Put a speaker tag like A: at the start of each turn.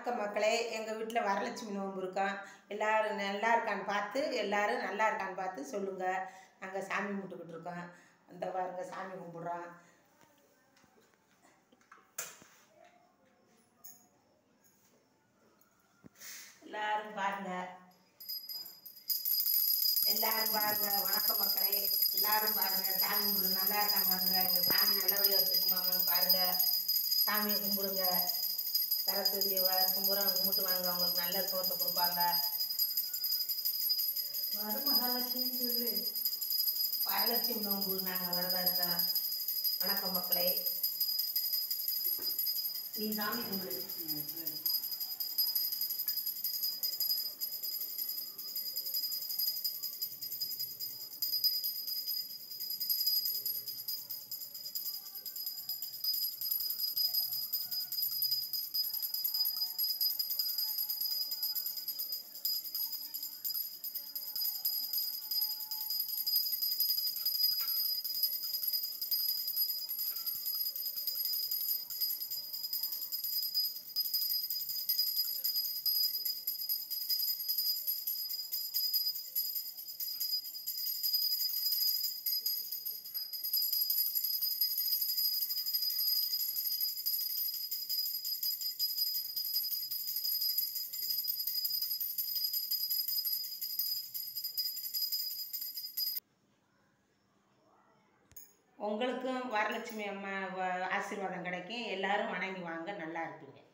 A: வணக்கம் மக்களே. எங்கள் வீட்டில் வரலட்சுமி நோன்பு இருக்கோம். எல்லோரும் நல்லா இருக்கான்னு பார்த்து எல்லோரும் நல்லா இருக்கான்னு பார்த்து சொல்லுங்கள். நாங்கள் சாமி கும்பிட்டுக்கிட்டு இருக்கோம். அந்த பாருங்க சாமி கும்பிட்றோம். எல்லாரும் பாருங்க, எல்லாரும் பாருங்க. வணக்கம் மக்களே, எல்லாரும் பாருங்க. சாமி கும்பிடுங்க. நல்லா இருக்காங்க பாருங்க. எங்கள் சாமி நல்லபடியாக வச்சுக்குமான்னு பாருங்க. சாமியை கும்பிடுங்க. சரஸ்வதி வருஷம் பூரா கும்பிட்டு வாங்க, அவங்களுக்கு நல்ல சோத்தை கொடுப்பாங்க.
B: மகாலட்சுமின்னு சொல்லு.
A: வரலட்சுமி நோன்பு நாங்கள் விரதம் இருக்கோம். வணக்கம் மக்களே.
B: நீ சாமி கும்பிடு.
A: உங்களுக்கும் வரலட்சுமி அம்மா ஆசீர்வாதம் கிடைக்கும். எல்லாரும் வணங்கி வாங்க, நல்லா இருப்பீங்க.